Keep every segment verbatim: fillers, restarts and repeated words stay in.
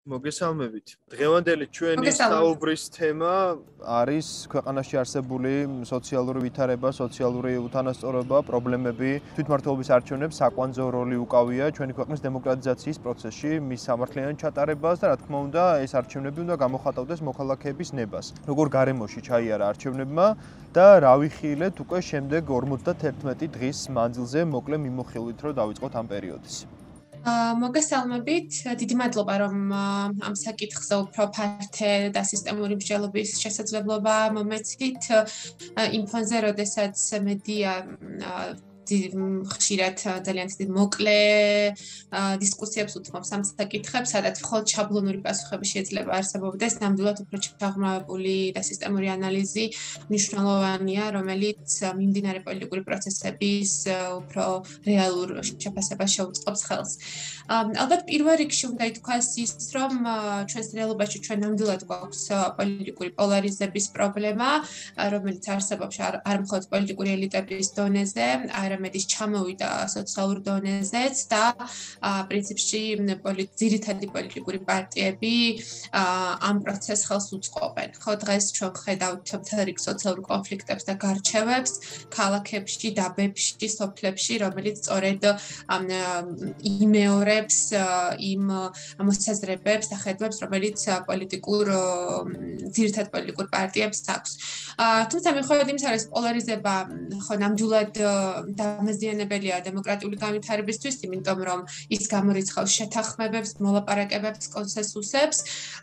მოგესალმებით. დღევანდელი ჩვენი მოგესალმებით. საუბრის თემა არის ქვეყანაში არსებული სოციალური ვითარება, სოციალური უთანასწორობა, პრობლემები, თვითმმართველობის არჩევნებს საკვანძო როლი უკავია ჩვენი ქვეყნის დემოკრატიზაციის პროცესში, მის სამართლიან ჩატარებას და რა თქმა უნდა, ეს არჩევნები უნდა გამოხატავდეს მოქალაქეების ნებას. როგორ გარემოში ჩაიარა არჩევნებმა და რა ვიხილეთ უკვე შემდეგ ორმოცდაერთი დღის მანძილზე მოკლე მიმოხილვით, რომ დავიწყოთ ამ პერიოდის. მოგესალმებით. დიდი მადლობა, რომ ამ საკითხზე უფრო ფართე და სისტემური მსჯელობის შესაძლებლობა მომეცით. იმ ფონზე, როდესაც მედია ხშირად ძალიან დიდი მოკლე დისკუსიებს უთმობს ამ საკითხებს, სადაც მხოლოდ შაბლონური პასუხები შეიძლება არსებობდეს, ნამდვილად უფრო ჩაღრმავებული და სისტემური ანალიზი მნიშვნელოვანია, რომელიც მიმდინარე პოლიტიკური პროცესების უფრო რეალურ შეფასებას შეუწყობს ხელს. ალბათ პირველ რიგში უნდა ითქვას ის, რომ ჩვენს რეალობაში ჩვენ ნამდვილად გვაქვს პოლიტიკური პოლარიზების პრობლემა, რომელიც არსებობს არ მხოლოდ პოლიტიკური ელიტების დონეზე, არამედ ის ჩამოვიდა სოციალურ დონეზეც და პრინციპში ძირითადი პოლიტიკური პარტიები ამ პროცესს ხელს უწყობენ. ხო, დღეს ჩვენ ხედავთ მთელ რიგ სოციალურ კონფლიქტებს და გარჩევებს ქალაქებში, დაბებში, სოფლებში, რომელიც სწორედ იმეორებს იმ მოსაზრებებს და ხედვებს, რომელიც პოლიტიკურ ძირითად პოლიტიკურ პარტიებს აქვს. თუმცა მიუხედავად იმისა, რომ პოლარიზება ხო ნამდვილად დამაზიანებელია დემოკრატიული განვითარებისთვის, იმიტომ რომ ის გამორიცხავს შეთანხმებებს, მოლაპარაკებებს, კონსენსუსებს.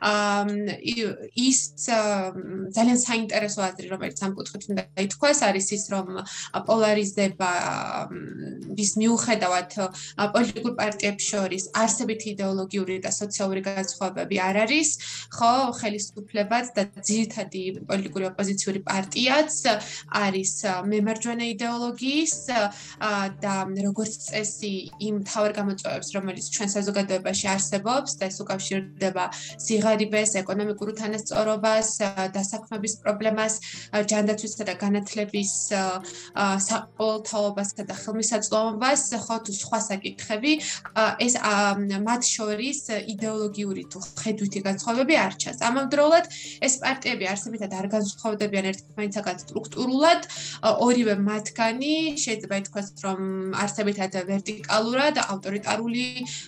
ის ძალიან საინტერესო აზრი, რომელიც ამ კუთხით უნდა ითქვას, არის ის, რომ პოლარიზება ის მიუხედავად პოლიტიკურ პარტიებს შორის არსებითი იდეოლოგიური და სოციალური განსხვავებები არ არის, ხო, ხელისუფლებაც და ძირითადი პოლიტიკური ოპოზიციური პარტიაც არის მემარჯვენე იდეოლოგიის და როგორც წესი იმ მთავარ გამოწვევებს, რომელიც ჩვენ საზოგადოებაში არსებობს და ეს უკავშირდება სიღარიბეს, ეკონომიკურ უთანასწორობას, დასაქმების პრობლემას, ჯანდაცვისა და განათლების საყოველთაობასა და ხელმისაწვდომობას, ხო თუ სხვა საკითხები, ეს მათ შორის იდეოლოგიური თუ ხედვითი განსხვავებები არ ჩანს. ამავდროულად ეს პარტიები არსებითად არ განსხვავდებიან ერთმანეთისაგან სტრუქტურულად, ორივე მათგანი შეიძლება ითქვას, რომ არსებითად ვერტიკალურად, ავტორიტარული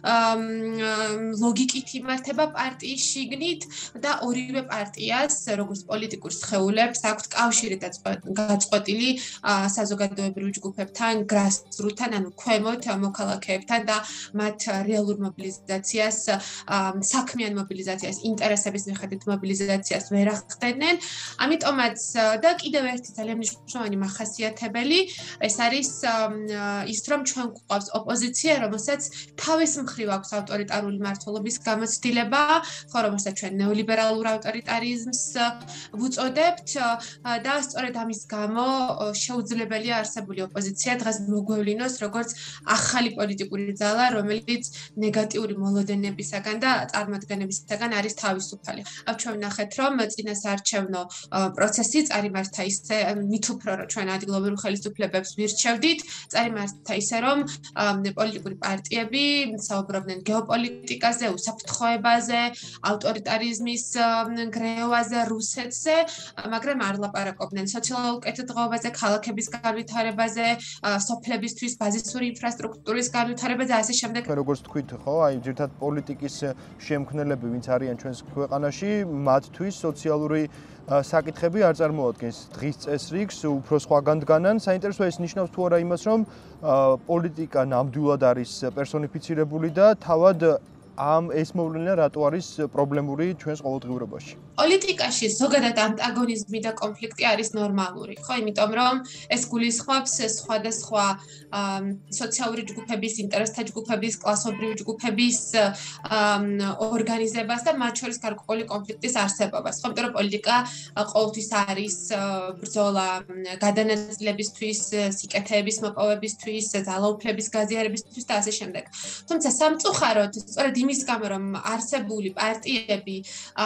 ლოგიკით იმართება პარტიის შიგნით და ორივე პარტიას, როგორც პოლიტიკურ სხეულებს, აქვს კავშირი გაწყვეტილი საზოგადოებრივ ჯგუფებთან, grassroots-თან, ანუ ქვემოთ მოქალაქეებთან და მათ რეალურ მობილიზაციას, საქმიან მობილიზაციას, ინტერესების მიხედვით მობილიზაციას ვერ ახდენენ. ამიტომაც და კიდევ ერთი ძალიან მნიშვნელოვანი მახასიათებელი ეს არის ის, რომ ჩვენ გვყავს ოპოზიცია, რომელსაც თავის მხრივ აქვს ავტორიტარული მმართველობის გამოცდილება, ხო, რომელსაც ჩვენ ნეოლიბერალურ ავტორიტარიზმს ვუწოდებთ და სწორედ ამის გამო შეუძლებელია არსებული ოპოზიცია დღეს მოგვევლინოს როგორც ახალი პოლიტიკური ძალა, რომელიც ნეგატიური მოლოდინებისაგან და წარმოადგენებისაგან არის თავისუფალი. ჩვენ ვნახეთ, რომ წინასაარჩევნო პროცესი წარიმართა ისე მით უფრო რომ ჩვენ ადგილობრივ ხელისუფლებებს ვირჩევდით, წარიმართა ისე რომ პოლიტიკური პარტიები საუბრობდნენ გეოპოლიტიკაზე, უსაფრთხოებაზე, ავტორიტარიზმის გრევაზე, რუსეთზე, მაგრამ არ ლაპარაკობდნენ სოციალურ კეთილდღეობაზე, ქალაქების განვითარებაზე, სოფლებისთვის ბაზისური ინფრასტრუქტურის განვითარებაზე, ასე შემდეგ. როგორც თქვით, ხო, აი ძირითად პოლიტიკის შემქმნელები, ვინც არიან ჩვენს ქვეყანაში, მათთვის სოციალური საკითხები არ წარმოადგენს დღის წესრიგს, უფრო სხვაგან დგანან. საინტერესოა ეს ნიშნავს თუ არა იმას, რომ პოლიტიკა ნამდვილად არის პერსონიფიცირებული და თავად ამ ეს მოვლენა რატო არის პრობლემური ჩვენს ყოველდღიურობაში? პოლიტიკაში ზოგადად ანტაგონიზმი და კონფლიქტი არის ნორმალური, ხო, იმიტომ რომ ეს გულისხმობს სხვადასხვა სოციალური ჯგუფების, ინტერესთა ჯგუფების, კლასობრივი ჯგუფების ორგანიზებას და მათ შორის გარკვეული კონფლიქტის არსებობას. ხო, იმიტომ რომ პოლიტიკა ყოველთვის არის ბრძოლა გადანაწილებისთვის, სიკეთეების მოპოვებისთვის, ძალაუფლების გაზიარებისთვის და ასე შემდეგ. თუმცა სამწუხაროდ სწორედ იმის გამო რომ არსებული პარტიები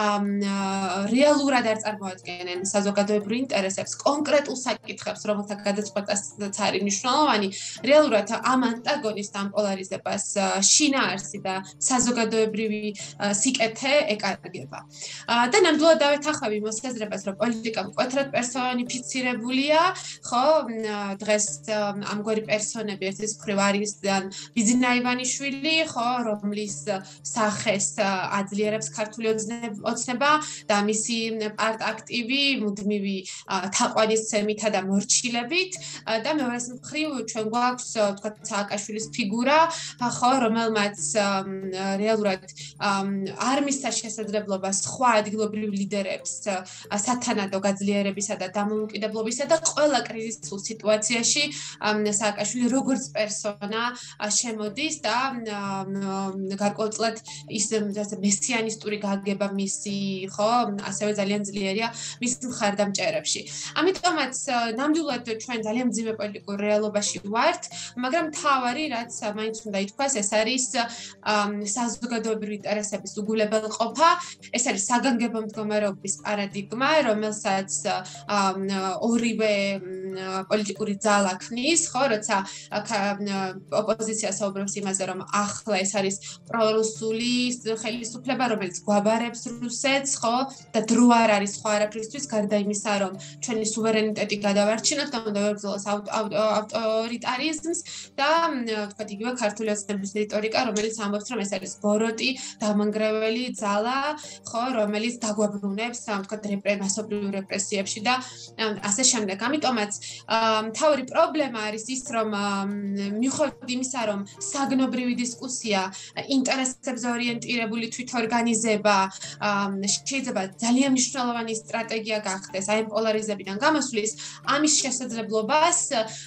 რეალურად არ წარმოადგენენ საზოგადოებრივ ინტერესებს, კონკრეტულ საკითხებს, რომელთა გადაწყვეტასაც არის მნიშვნელოვანი, რეალურად ამ ანტაგონისტ ამ პოლარიზებას შინაარსი და საზოგადოებრივი სიკეთე ეკარგება. და ნამდვილად დავეთანხმები მოსაზრებას, რომ პოლიტიკა მკვეთრად პერსონიფიცირებულია, ხო, დღეს ამგვარი პერსონები ერთის მხრივ არის ბიზნა ივანიშვილი, ხო, რომლის სახეს აძლიერებს ქართული ოცნება და მისი პარტ-აქტივი მუდმივი თაყვანისცემითა და მორჩილებით და მეორეს მხრივ ჩვენ გვაქვს თქვა სააკაშვილის ფიგურა, ხო, რომელმაც რეალურად არ მისცა შესაძლებლობა სხვა ადგილობრივ ლიდერებს სათანადო გაძლიერებისა და დამოუკიდებლობისა და ყველა კრიზისულ სიტუაციაში სააკაშვილი როგორც პერსონა შემოდის და გარკვეულწილად ის მესიანისტური გაგება მისი, ხო, ასევე ძალიან ძლიერია მის მხარდამჭერებში. ამიტომაც ნამდვილად ჩვენ ძალიან მძიმე პოლიტიკურ რეალობაში ვართ, მაგრამ მთავარი, რაც მაინც უნდა ითქვას, ეს არის საზოგადოებრივი ინტერესების უგულებელყოფა, ეს არის საგანგებო მდგომარეობის პარადიგმა, რომელსაც ორივე პოლიტიკური ძალა ქმნის, ხო, როცა ოპოზიცია საუბრობს იმაზე, რომ ახლა ეს არის პრორუსული ხელისუფლება, რომელიც გვაბარებს რუსეთს, ხო, და დრო არ არის სხვა არაფრისთვის, გარდა იმისა, რომ ჩვენი სუვერენიტეტი გადავარჩინოთ და უნდა ვებრძოლოთ ავტორიტარიზმს და თქვა იგივე ქართული ოცნების რიტორიკა, რომელიც ამბობს, რომ ეს არის ბოროტი, დამანგრეველი ძალა, ხო, რომელიც დაგვაბრუნებს, თქვა მასობრივ რეპრესიებში და ასე შემდეგ. ამიტომაც მთავარი პრობლემა არის ის, რომ მიუხედავად იმისა, რომ საგნობრივი დისკუსია, ინტერესებზე ორიენტირებული თვითორგანიზება შეიძლება ძალიან მნიშვნელოვანი სტრატეგია გახდეს აი პოლარიზებიდან გამოსვლის, ამის შესაძლებლობას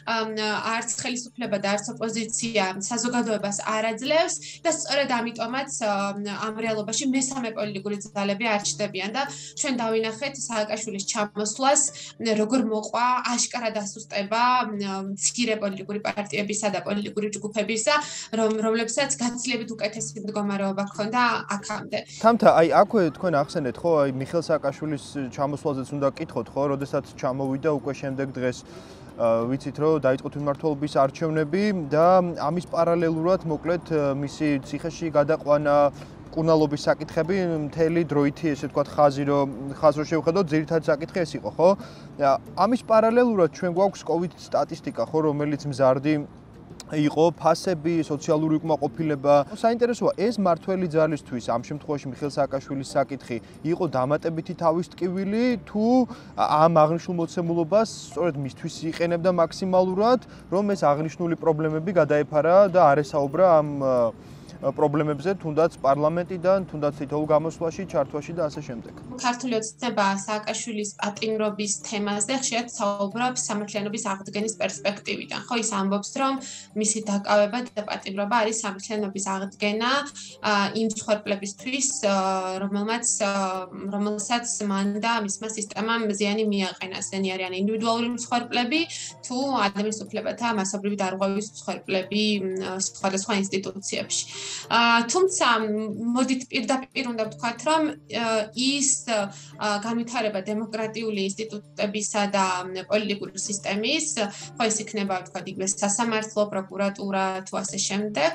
არც ხელისუფლება და არც ოპოზიცია საზოგადოებას არ აძლევს და სწორედ ამიტომაც ამ რეალობაში მესამე პოლიტიკური ძალები არ ჩნდებიან და ჩვენ დავინახეთ სააკაშვილის ჩამოსვლას, როგორ მოყვა აშკარად ასუსტება მცირე პოლიტიკური პარტიებისა და პოლიტიკური ჯგუფებისა, რომლებსაც გაცილებით უკეთესი მდგომარეობა ჰქონდა აქამდე. თამთა, აი აქვე თქვენ ახსენეთ, ხო, აი მიხეილ სააკაშვილის ჩამოსვლაზეც უნდა გკითხოთ, ხო, როდესაც ჩამოვიდა უკვე შემდეგ დღეს ვიცით, რომ დაიწყო თვითმმართველობის არჩევნები და ამის პარალელურად მოკლედ მისი ციხეში გადაყვანა კუნალობის საკითხები მთელი დროითი, ესე ვთქვათ, ხაზი რომ ხაზს რო შევხედოთ, ძირითადი საკითხი ეს იყო, ხო? ამის პარალელურად ჩვენ გვაქვს კოვიდ სტატისტიკა, ხო, რომელიც მზარდი იყო ფასები, სოციალური უკმაყოფილება. საინტერესოა, ეს მართველი ძალისთვის ამ შემთხვევაში მიხეილ სააკაშვილის საკითხი იყო დამატებითი თავის ტკივილი თუ ამ აღნიშნულ მოცემულობას სწორედ მისთვის იყენებდა მაქსიმალურად, რომ ეს აღნიშნული პრობლემები გადაეფარა და არ ესაუბრა ამ პრობლემებზე, თუნდაც პარლამენტიდან, თუნდაც თითოეულ გამოსვლაში, ჩართვაში და ასე შემდეგ. ქართული ოცნება სააკაშვილის პატიმრობის თემაზე ხშირად საუბრობს სამართლიანობის აღდგენის პერსპექტივიდან. ხო, ის ამბობს, რომ მისი დაკავება და პატიმრობა არის სამართლიანობის აღდგენა იმ მსხვერპლებისთვის, რომელმაც რომელსაც მან და მისმა სისტემამ ზიანი მიაყენა. ესენი არიან ინდივიდუალური მსხვერპლები თუ ადამიანის უფლებათა მასობრივი დარღვევის მსხვერპლები სხვადასხვა ინსტიტუციებში. თუმცა მოდით პირდაპირ უნდა ვთქვათ, რომ ის განვითარება დემოკრატიული ინსტიტუტებისა და პოლიტიკური სისტემის, ხო ის იქნება ვთქვათ იგივე სასამართლო, პროკურატურა თუ ასე შემდეგ,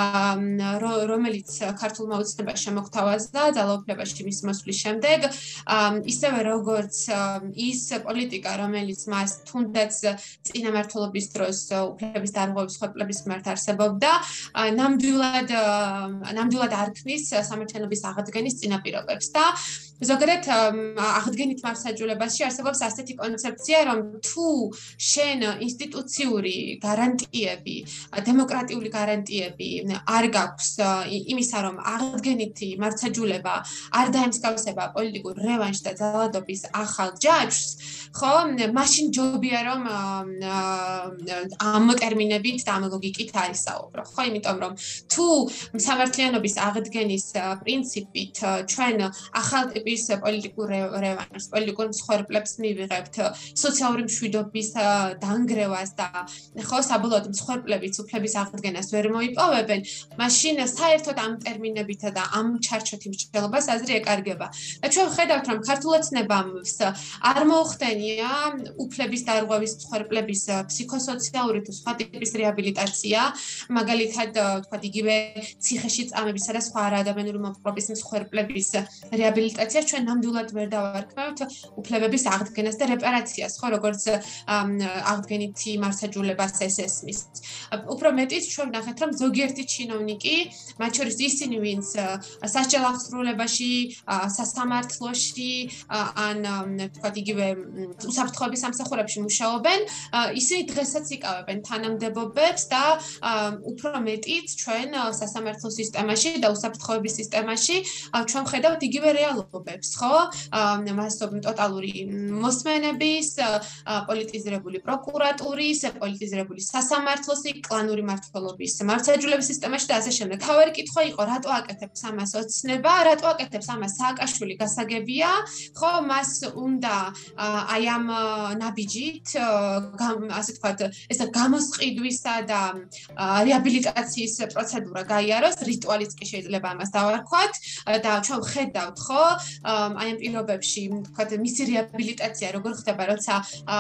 რომელიც ქართულმა ოცნებას შემოგთავაზა ძალაუფლებაში მის მოსვლის შემდეგ, ისევე როგორც ის პოლიტიკა, რომელიც მას თუნდაც წინამმართველობის დროს უფლების დარღვევის მსხვერპლების მიმართ არსებობდა, ნამდვილად ნამდვილად არ ქმნის სამართლიანობის აღდგენის წინაპირობებს და ზოგადად აღდგენით მართლმსაჯულებაში არსებობს ასეთი კონცეფცია, რომ თუ შენ ინსტიტუციური გარანტიები, დემოკრატიული გარანტიები არ გაქვს იმისა, რომ აღდგენითი მართლმსაჯულება არ დაემსგავსება პოლიტიკურ რევანშს და ძალადობის ახალ ჯაჭვს, ხო, მაშინ ჯობია რომ ამ ტერმინებით და ამ ლოგიკით აისაუბრო, ხო, იმიტომ რომ თუ სამართლიანობის აღდგენის პრინციპით ჩვენ ახალ ტიპის ტიპის პოლიტიკურ რევანს, პოლიტიკურ მსხვერპლებს მივიღებთ, სოციალური მშვიდობის დაანგრევას და ხო საბოლოოდ მსხვერპლების უფლების აღდგენას ვერ მოიპოვებენ, მაშინ საერთოდ ამ ტერმინებითა და ამ ჩარჩოთი მსჯელობას აზრი ეკარგება. და ჩვენ ვხედავთ, რომ ქართულ ოცნებამს არ მოუხდენია უფლების დარღვევის მსხვერპლების ფსიქოსოციალური თუ სხვა ტიპის რეაბილიტაცია, მაგალითად, თქვათ, იგივე ციხეში წამებისა და სხვა არაადამიანური მოპყრობის მსხვერპლების რეაბილიტაცია ჩვენ ნამდვილად ვერ დავარქმევთ უფლებების აღდგენას და რეპარაციას, ხო, როგორც აღდგენითი მართლმსაჯულებას ეს ესმის. უფრო მეტიც ჩვენ ვნახეთ, რომ ზოგიერთი ჩინოვნიკი, მათ შორის ისინი, ვინც სასჯელ აღსრულებაში, სასამართლოში ან თქვათ, იგივე უსაფრთხოების სამსახურებში მუშაობენ, ისინი დღესაც იკავებენ თანამდებობებს და უფრო მეტიც ჩვენ სასამართლო სისტემაში და უსაფრთხოების სისტემაში ჩვენ ხედავთ იგივე რეალობებს, ხო? მასობრივ ტოტალური მოსმენების, პოლიტიზირებული პროკურატურის, პოლიტიზირებული სასამართლოს, კლანური მმართველობის მართლმსაჯულების სისტემაში და ასე შემდეგ. თავარი კითხვა იყო, რატო აკეთებს ამას ოცნება, რატო აკეთებს ამას სააკაშვილი გასაგებია, ხო, მას უნდა აი ამ ნაბიჯით, ასე ვთქვათ, ესა გამოსყიდვისა და რეაბილიტაციის პროცედურა გაიაროს, რიტუალიც კი შეიძლება ამას დავარქვათ და ჩვენ ვხედავთ, ხო, აი ამ პირობებში, ვთქვათ, მისი რეაბილიტაცია როგორ ხდება, როცა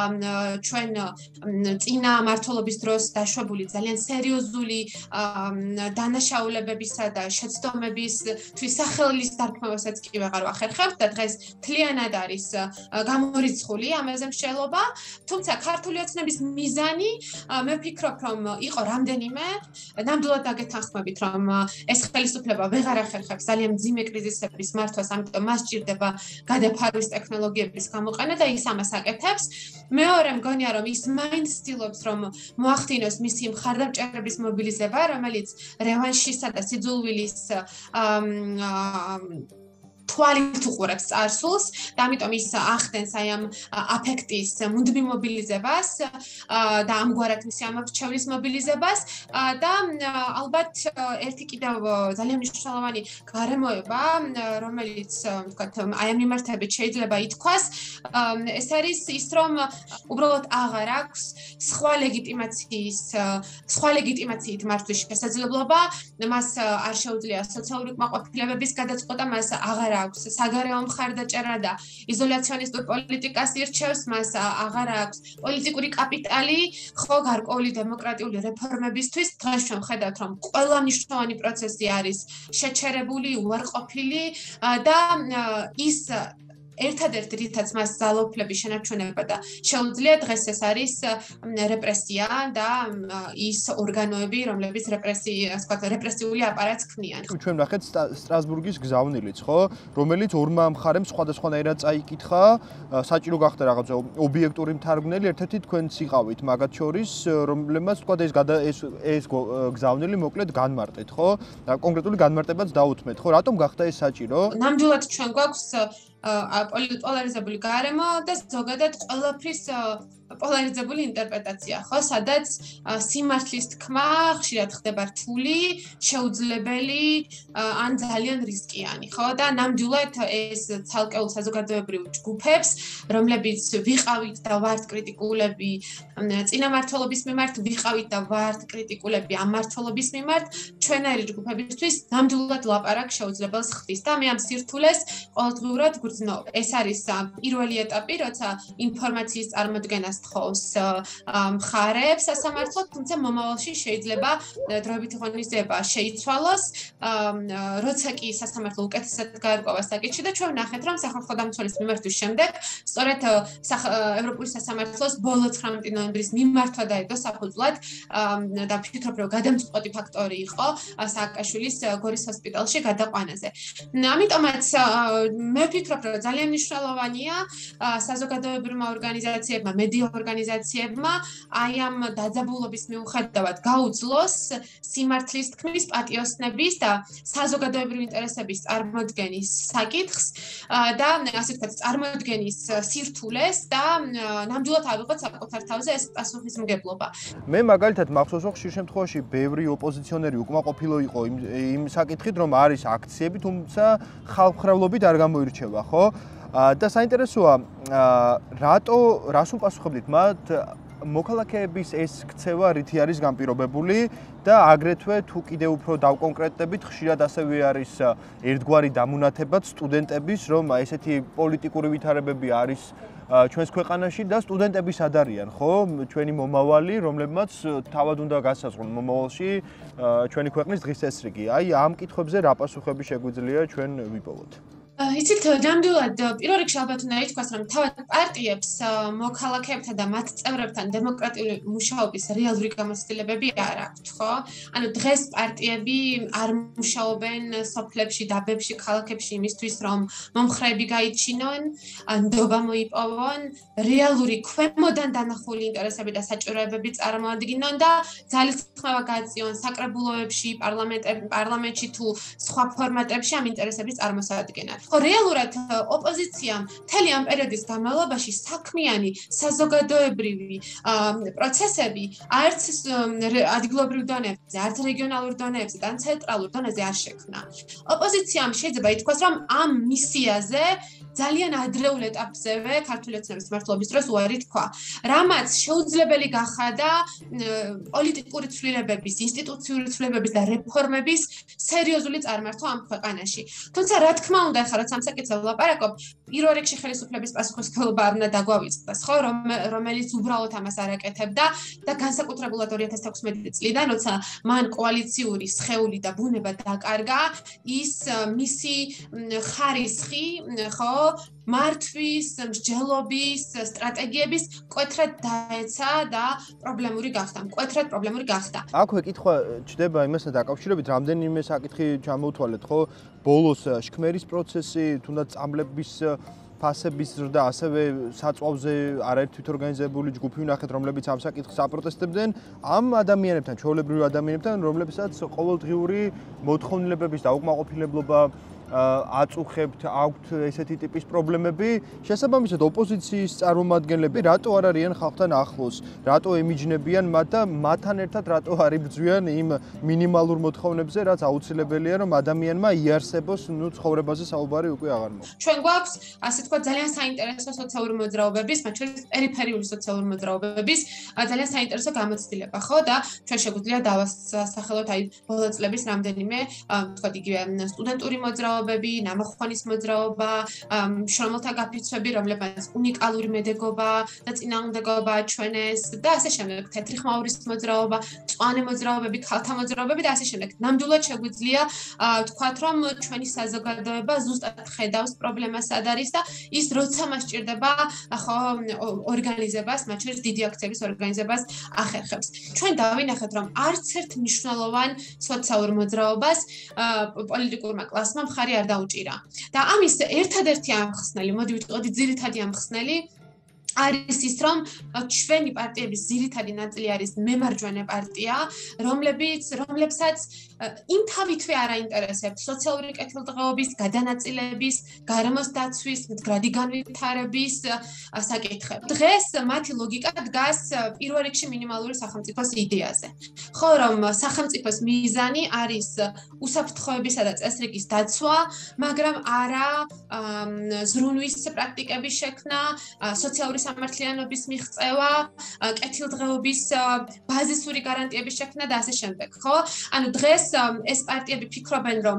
ჩვენ წინა მმართველობის დროს დაშვებული ძალიან სერიოზული დანაშაულებებისა და შეცდომების თვისახელის დარქმევასაც კი ვეღარ ვახერხებთ და დღეს მთლიანად არის გამორიცხული ამაზე მსჯელობა, თუმცა ქართული ოცნების მიზანი მე ვფიქრობ, რომ იყო რამდენიმე, ნამდვილად დაგეთანხმებით, რომ ეს ხელისუფლება ვეღარ ახერხებს ძალიან მძიმე კრიზისების მართვას, ამიტომ მას სჭირდება გადაფარვის ტექნოლოგიების გამოყენა და ის ამას აკეთებს. მეორე მგონია, რომ ის მაინც ცდილობს, რომ მოახდინოს მისი მხარდამჭერების მობილიზება, რომელიც რევანშისა და სიძულვილის თვალით უყურებს წარსულს და ამიტომ ის ახდენს აი ამ აფექტის მუდმივ მობილიზებას და ამგვარად მისი ამორჩევლის მობილიზებას და ალბათ ერთი კიდევ ძალიან მნიშვნელოვანი გარემოება, რომელიც ვთქვათ, აი ამ მიმართებით შეიძლება ითქვას, ეს არის ის, რომ უბრალოდ აღარ აქვს სხვა ლეგიტიმაციის, სხვა ლეგიტიმაციით მართვის შესაძლებლობა, მას არ შეუძლია სოციალური კმაყოფილებების გადაწყვეტა, მას აღარ აქვს საგარეო მხარდაჭერა და იზოლაციონისტურ პოლიტიკას ირჩევს, მას აღარ აქვს პოლიტიკური კაპიტალი, ხო, გარკვეული დემოკრატიული რეფორმებისთვის. დღეს ჩვენ ვხედავთ, რომ ყველა მნიშვნელოვანი პროცესი არის შეჩერებული, უარყოფილი და ის ერთადერთი რითაც მას ძალაუფლების შენარჩუნება და შეუძლია დღეს ეს არის რეპრესია და ის ორგანოები, რომლებიც რეპრესიას, ვთქვათ, რეპრესიული აპარატს ქმნიან. ჩვენ ვნახეთ სტრასბურგის გზავნილიც, ხო, რომელიც ორმა მხარემ სხვადასხვანაირად წაიკითხა, საჭირო გახდა რაღაცა ობიექტური მთარგმნელი, ერთ-ერთი თქვენც იყავით მაგათ შორის, რომლებმაც ვთქვათ, ეს ეს ეს გზავნილი მოკლედ განმარტეთ, ხო? და კონკრეტული განმარტებაც დაუთმეთ, ხო? რატომ გახდა ეს საჭირო? ნამდვილად ჩვენ გვაქვს პოლარიზებული გარემო და ზოგადად ყველაფრის პოლარიზებული ინტერპრეტაცია, ხო, სადაც სიმართლის თქმა ხშირად ხდება რთული, შეუძლებელი ან ძალიან რისკიანი, ხო, და ნამდვილად ეს ცალკეულ საზოგადოებრივ ჯგუფებს, რომლებიც ვიყავით და ვართ კრიტიკულები წინა მმართველობის მიმართ, ვიყავით და ვართ კრიტიკულები ამ მმართველობის მიმართ, ჩვენაირი ჯგუფებისთვის ნამდვილად ლაპარაკ შეუძლებელს ხდის და მე ამ სირთულეს ყოველდღიურად გრძნობ. ეს არის პირველი ეტაპი, როცა ინფორმაციის წარმოდგენას თხოვს მხარებს სასამართლო, თუმცა მომავალში შეიძლება დროებითი ღონისძიება შეიცვალოს, როცა კი სასამართლო უკეთესად გაერკვევა საკითხი და ჩვენ ვნახეთ, რომ სახალხო დამცველის მიმართვის შემდეგ, სწორედ ევროპული სასამართლოს ბოლო ცხრამეტი ნოემბრის მიმართვა დაედო საფუძვლად და ვფიქრობ, რომ გადამწყვეტი ფაქტორი იყო სააკაშვილის გორის ჰოსპიტალში გადაყვანაზე. ამიტომაც მე ვფიქრობ, რომ ძალიან მნიშვნელოვანია საზოგადოებრივმა ორგანიზაციებმა, მედია ორგანიზაციებმა აი ამ დაძაბულობის მიუხედავად გაუძლოს სიმართლის თქმის, პატიოსნების და საზოგადოებრივი ინტერესების წარმოდგენის საკითხს და ასე ვთქვათ, წარმოდგენის სირთულეს და ნამდვილად ავიღოთ საკუთარ თავზე ეს პასუხისმგებლობა. მე მაგალითად მახსოვს, რომ ხშირ შემთხვევაში ბევრი ოპოზიციონერი უკმაყოფილო იყო იმ იმ საკითხით, რომ არის აქციები, თუმცა ხალხმრავლობით არ გამოირჩევა, ხო? და საინტერესოა, რატო რას უპასუხებდით მათ მოქალაქეების ეს ქცევა რითი არის განპირობებული და აგრეთვე თუ კიდევ უფრო დავკონკრეტებით, ხშირად ასევე არის ერთგვარი დამუნათებაც სტუდენტების, რომ ესეთი პოლიტიკური ვითარებები არის ჩვენს ქვეყანაში და სტუდენტები სად არიან, ხო? ჩვენი მომავალი, რომლებმაც თავად უნდა გასაზღვრონ მომავალში ჩვენი ქვეყნის დღის წესრიგი. აი ამ კითხვებზე რა პასუხები შეგვიძლია ჩვენ ვიპოვოთ? იცით, ნამდვილად პირველ რიგში ალბათ უნდა ითქვას, რომ თავად პარტიებს მოქალაქეებთან და მათ წევრებთან დემოკრატიული მუშაობის რეალური გამოცდილებები არ აქვთ, ხო? ანუ დღეს პარტიები არ მუშაობენ სოფლებში, დაბებში, ქალაქებში იმისთვის, რომ მომხრეები გაიჩინონ, ნდობა მოიპოვონ, რეალური ქვემოდან დანახული ინტერესები და საჭიროებები წარმოადგინონ და ძალისხმევა გაეწიონ საკრებულოებში, პარლამენტში თუ სხვა ფორმატებში ამ ინტერესების წარმოსადგენად. ხო, რეალურად ოპოზიციამ მთელი ამ პერიოდის განმავლობაში საქმიანი საზოგადოებრივი პროცესები არც ადგილობრივ დონეზე, არც რეგიონალურ დონეზე და ცენტრალურ დონეზე არ შექმნა. ოპოზიციამ შეიძლება ითქვას, რომ ამ მისიაზე ძალიან ადრეულ ეტაპზევე ქართული ოცნების მმართველობის დროს უარი თქვა, რამაც შეუძლებელი გახადა პოლიტიკური ცვლილებების, ინსტიტუციური ცვლილებების და რეფორმების სერიოზული წარმართვა ამ ქვეყანაში. თუმცა რა თქმა უნდა, ახლა რაც ამ საკითხზე ვლაპარაკობ, პირველ რიგში ხელისუფლების პასუხისმგებლობა არ უნდა დაგვავიწყდეს, ხო, რომელიც უბრალოდ ამას არ აკეთებდა და განსაკუთრებულად ორი ათას თექვსმეტი წლიდან, როცა მან კოალიციური სხეული და ბუნება დაკარგა, ის მისი ხარისხი, ხო, მართვის, მსჯელობის, სტრატეგიების მკვეთრად დაეცა და პრობლემური გახდა, მკვეთრად პრობლემური გახდა. აქვე კითხვა ჩდება იმასთან დაკავშირებით, რამდენიმე საკითხი ჩამოვთვალეთ, ხო? ბოლოს შქმერის პროცესი, თუნდაც წამლების ფასების ზრდა, ასევე საწვავზე არაერთი თვითორგანიზებული ჯგუფი ვნახეთ, რომლებიც ამ საკითხს აპროტესტებდნენ, ამ ადამიანებთან, ჩვეულებრივ ადამიანებთან, რომლებსაც ყოველდღიური მოთხოვნილებების და უკმაყოფილებლობა აწუხებთ, აქვთ ესეთი ტიპის პრობლემები, შესაბამისად ოპოზიციის წარმომადგენლები რატო არ არიან ხალხთან ახლოს, რატო ემიჯნებიან მათ და მათთან ერთად რატო არ იბრძვიან იმ მინიმალურ მოთხოვნებზე, რაც აუცილებელია, რომ ადამიანმა იარსებოს, ნუ ცხოვრებაზე საუბარი უკვე აღარ მოხდეს. ჩვენ გვაქვს, ასე თქვა, ძალიან საინტერესო სოციალური მოძრაობების, მათ შორის პერიფერიული სოციალური მოძრაობების ძალიან საინტერესო გამოცდილება, ხო? და ჩვენ შეგვიძლია დავასახელოთ აი ბოლო წლების რამდენიმე, თქვა, იგივე სტუდენტური მოძრაობა ნამახვანის მოძრაობა, შრომელთა გაფიცვები, რომლებიც უნიკალური მედეგობა და წინააღმდეგობა აჩვენეს და ასე შემდეგ, თეთრი ხმაურის მოძრაობა, მწვანე მოძრაობები, ქალთა მოძრაობები და ასე შემდეგ. ნამდვილად შეგვიძლია ვთქვათ, რომ ჩვენი საზოგადოება ზუსტად ხედავს პრობლემას სად არის და ის როცა მას სჭირდება, ხო, ორგანიზებას, მათ შორის დიდი აქციების ორგანიზებას ახერხებს. ჩვენ დავინახეთ, რომ არც ერთ მნიშვნელოვან სოციალურ მოძრაობას პოლიტიკურმა კლასმა მხარი არ დაუჭირა. და ამის ერთადერთი ამხსნელი, მოდი ვიტყოდი ძირითადი ამხსნელი არის ის, რომ ჩვენი პარტიების ძირითადი ნაწილი არის მემარჯვენე პარტია, რომლებიც, რომლებსაც იმ თავითვე არ აინტერესებთ სოციალური კეთილდღეობის, გადანაწილების, გარემოს დაცვის, მდგრადი განვითარების საკითხები. დღეს მათი ლოგიკა დგას პირველ რიგში მინიმალური სახელმწიფოს იდეაზე. ხო, რომ სახელმწიფოს მიზანი არის უსაფრთხოებისა და წესრიგის დაცვა, მაგრამ არა ზრუნვის პრაქტიკების შექმნა, სოციალური სამართლიანობის მიღწევა, კეთილდღეობის ბაზისური გარანტიების შექმნა და ასე შემდეგ, ხო? ანუ დღეს ეს პარტიები ფიქრობენ, რომ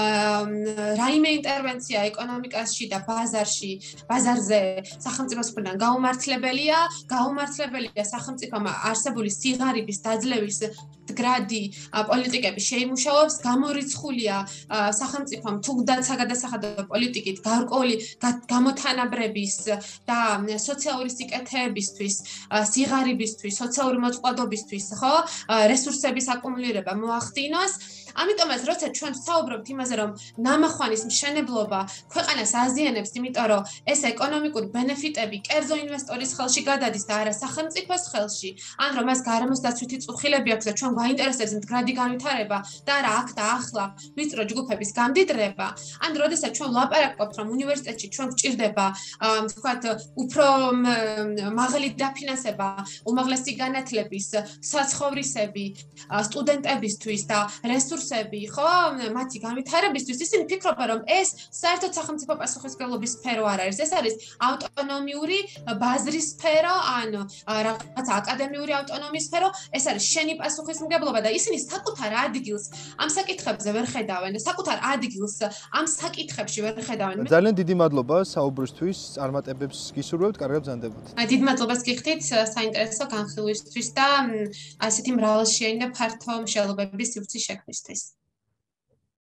რაიმე ინტერვენცია ეკონომიკაში და ბაზარში, ბაზარზე სახელმწიფოს მხრიდან გაუმართლებელია, გაუმართლებელია სახელმწიფომ არსებული სიღარიბის დაძლევის მდგრადი პოლიტიკები შეიმუშაოს, გამორიცხულია სახელმწიფომ თუნდაც საგადასახადო პოლიტიკით გარკვეული გამოთანაბრების და სოციალური სიკეთეებისთვის, სიღარიბისთვის, სოციალური მოწყობილობისთვის, ხო, რესურსების აკუმულირება მოახდინოს. ამიტომაც როცა ჩვენ ვსაუბრობთ იმაზე, რომ ნამახვანის მშენებლობა ქვეყანას აზიანებს, იმიტომ რომ ეს ეკონომიკური ბენეფიტები კერძო ინვესტორის ხელში გადადის და არა სახელმწიფოს ხელში, ან რომ მას გარემოს დაცვითი წუხილები აქვს და ჩვენ გვაინტერესებს მდგრადი განვითარება და არა აქ და ახლა ვიწრო ჯგუფების გამდიდრება, ან როდესაც ჩვენ ვლაპარაკობთ, რომ უნივერსიტეტში ჩვენ გვჭირდება, ვთქვათ, უფრო მაღალი დაფინანსება, უმაღლესი განათლების, საცხოვრისები, სტუდენტებისთვის და რესურსები, ხო, მათი განვითარებისთვის, ისინი ფიქრობენ, რომ ეს საერთოდ სახელმწიფო პასუხისმგებლობის სფერო არ არის, ეს არის ავტონომიური ბაზრის სფერო, ან რაღაც აკადემიური ავტონომიის სფერო, ეს არის შენი პასუხისმგებლობა და ისინი საკუთარ ადგილს ამ საკითხებზე ვერ ხედავენ და საკუთარ ადგილს ამ საკითხებში ვერ ხედავენ. ძალიან დიდი მადლობა საუბრისთვის, წარმატებებს გისურვებთ, კარგად ბრძანდებოდ. დიდ მადლობას გიხდით საინტერესო განხილვისთვის და ასეთი მრავალშეიანი და ფართო მსჯელობების სივრცის შექმნისთვის.